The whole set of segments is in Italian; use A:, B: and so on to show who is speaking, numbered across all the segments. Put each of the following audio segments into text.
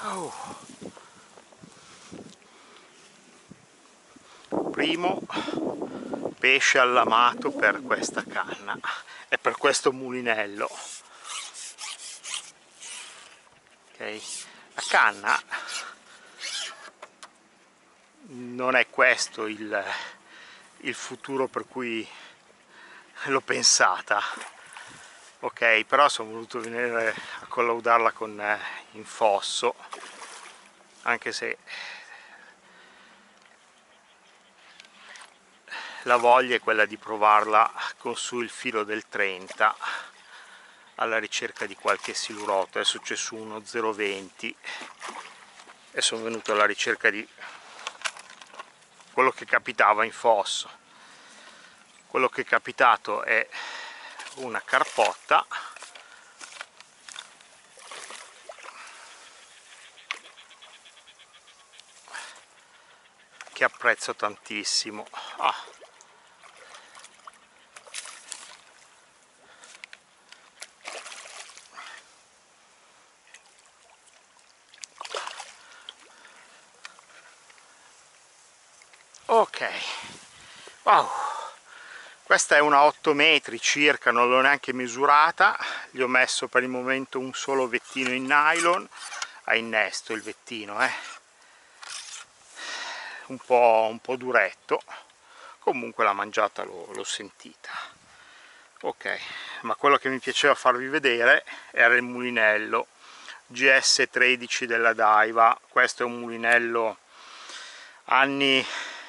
A: Oh. Primo pesce allamato per questa canna e per questo mulinello. Okay. La canna non è questo il futuro per cui l'ho pensata, ok, però sono voluto venire a collaudarla con infosso, anche se la voglia è quella di provarla con su il filo del 30 alla ricerca di qualche silurotto. Adesso c'è su uno 0,20 e sono venuto alla ricerca di quello che capitava in fosso. Quello che è capitato è una carpotta che apprezzo tantissimo. Ok, wow, questa è una 8 metri circa, non l'ho neanche misurata, gli ho messo per il momento un solo vettino in nylon, a innesto il vettino, un po' duretto, comunque la mangiata l'ho sentita. Ok, ma quello che mi piaceva farvi vedere era il mulinello GS13 della Daiwa. Questo è un mulinello anni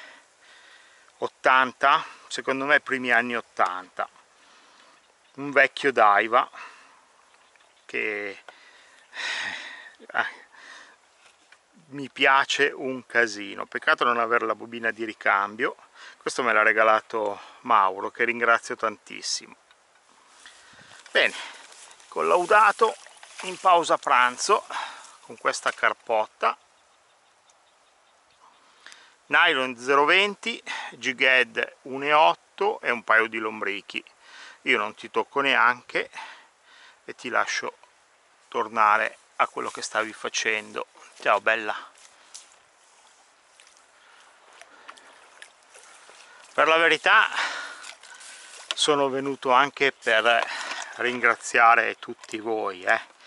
A: 80, secondo me primi anni 80, un vecchio Daiwa che mi piace un casino, peccato non avere la bobina di ricambio. Questo me l'ha regalato Mauro, che ringrazio tantissimo. Bene, collaudato in pausa pranzo con questa carpotta nylon 0,20, jig head 1,8 e un paio di lombrichi. Io non ti tocco neanche e ti lascio tornare a quello che stavi facendo. Ciao bella. Per la verità sono venuto anche per ringraziare tutti voi,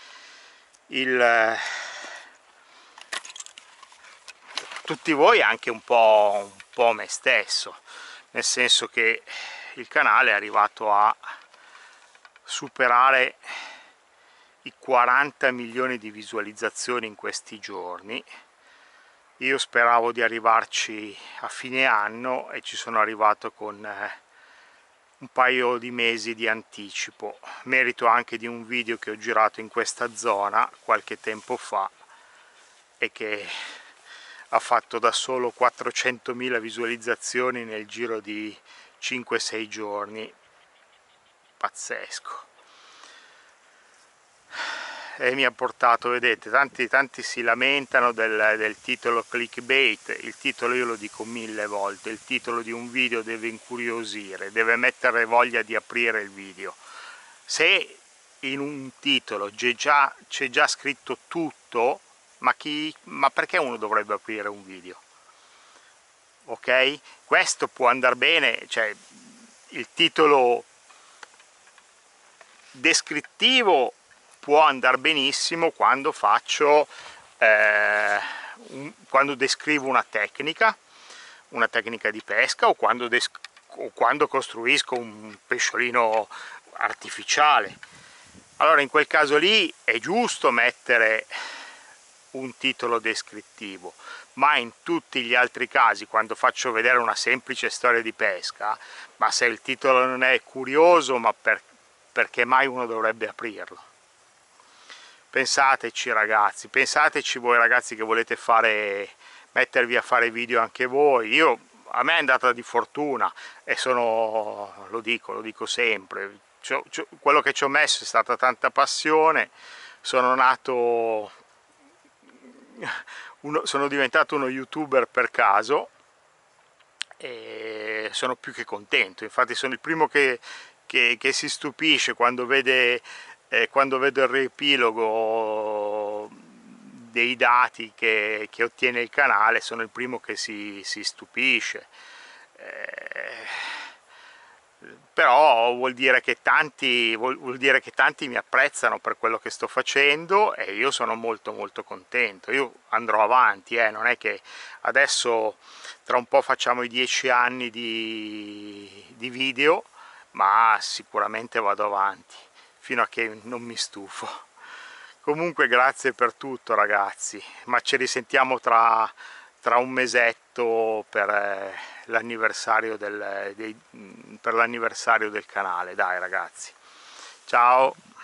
A: tutti voi, anche un po' me stesso, nel senso che il canale è arrivato a superare i 40 milioni di visualizzazioni in questi giorni. Io speravo di arrivarci a fine anno e ci sono arrivato con un paio di mesi di anticipo, merito anche di un video che ho girato in questa zona qualche tempo fa e che ha fatto da solo 400.000 visualizzazioni nel giro di 5-6 giorni, pazzesco. E mi ha portato, vedete, tanti si lamentano del titolo clickbait. Il titolo io lo dico 1000 volte, il titolo di un video deve incuriosire, deve mettere voglia di aprire il video. Se in un titolo c'è già scritto tutto, ma perché uno dovrebbe aprire un video? Ok? Questo può andare bene, cioè il titolo descrittivo può andare benissimo quando faccio quando descrivo una tecnica di pesca, o quando costruisco un pesciolino artificiale. Allora in quel caso lì è giusto mettere un titolo descrittivo, ma in tutti gli altri casi, quando faccio vedere una semplice storia di pesca, ma se il titolo non è curioso, ma perché mai uno dovrebbe aprirlo? Pensateci ragazzi, pensateci voi ragazzi che volete mettervi a fare video anche voi. A me è andata di fortuna e lo dico sempre, quello che ci ho messo è stata tanta passione. Sono diventato uno youtuber per caso e sono più che contento. Infatti sono il primo che si stupisce quando vedo il riepilogo dei dati che ottiene il canale, sono il primo che si stupisce. Però vuol dire che tanti mi apprezzano per quello che sto facendo e io sono molto contento. Io andrò avanti, non è che adesso tra un po' facciamo i 10 anni di video, ma sicuramente vado avanti fino a che non mi stufo. Comunque grazie per tutto ragazzi, ma ci risentiamo tra un mesetto per l'anniversario del canale. Dai ragazzi, ciao!